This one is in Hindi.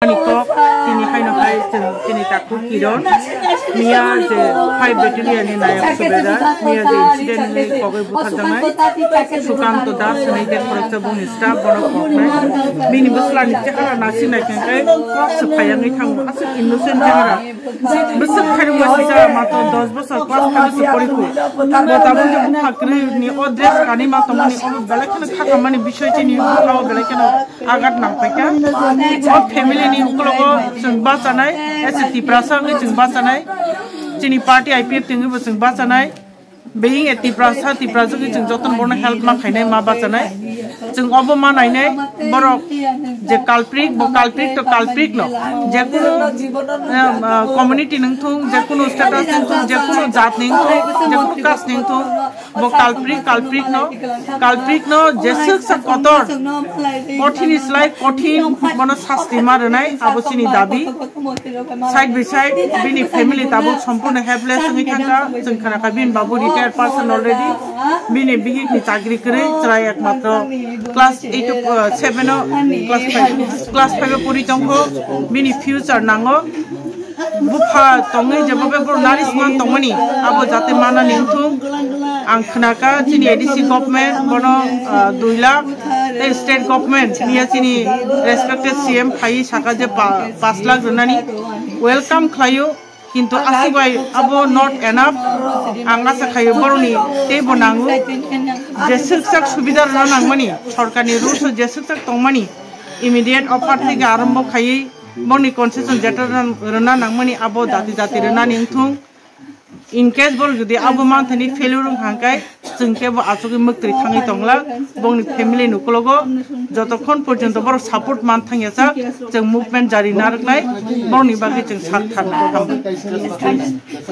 Niko kini haino hai kini taku kiron Mia je 5 battalion ni nayak subeda Mia je incident ni kogai buta jangai Sukanto das ni je korrekta bung staff bono koknai Mini busla ni jahara nasi nai kengkai kok sepayang ni thang asik innocent jahara Besok hari wasija mato 10 bosor class kali seporiku Botabun je buka kiri ni odres kani mato mani obo belakana khata mani bishoy je ni buka belakana agat nampeka और फैमिली नहीं उकलोगो जों बाचानाय एसटी प्रासा नि जों बाचानाय जोंनि पार्टी आईपीएफ तिंगो जों बाचानाय बेहिं एटी प्रासा ति प्रासा जों जतन बरनो हेल्प मा खायनाय मा बाचानाय जों अबो मा नायनाय बरो जे काल्प्रिक तो काल्प्रिक नो जे कुनो कम्युनिटी नंथु जे कुनो स्टेटस नंथु जे कुनो जात नंथु जे कुनो कास्ट नंथु बो काल्प्रिक नो जेसुक सा कतर कठिन इस्लाय कठिन मनो शास्ति मारनाय आबोसिनि दाबी साइड बाय साइड बिनि फैमिली ताबो संपूर्ण हेल्पलेस नि थांगा जों खानाखा बिन बाबू रिटायर्ड पर्सन अलरेडी बिनि बिहिनि चाकरी करे चराय एकमात्र क्लास 8 7 क्लास 5 परि तंखो बिनि फ्यूचर नांगो बुफा तंगै जबबे बर नारिसमान तंगमनि आबो जाते माना निंथु आं खोनाका जोंनि एडिसि गभर्नमेन्ट बनो 2 लाख स्टेट गभर्नमेन्ट निया जोंनि रेसपेक्टेड सीएम फाइ साका जे 5 लाख रनानि वेलकाम खायो किन्तु आसिबाय आबो नट एनाफ आं आसा खायो बरनि तेबो नांगु जे सुखसाक सुबिदा रना नांगमनि सरकारनि रुल्स जे सुखसाक तंगमनि इमिडिएट अफार थि आरम्भ खायै बरनि कन्सेसन जेटर रना नांगमनि आबो जाति रना निंथुं इन केस बोल जुदि आबो मानथनि फेलियर हांकाय जोंकेबो आसुगि मक्त्रि थाङै तंला बंनि फेमिली नुकलगो जतखन पर्यन्त बर सपोर्ट मान थाङेसा जों मुभमेन्ट जारि नारनाय बरनि बागै जों साथ थानो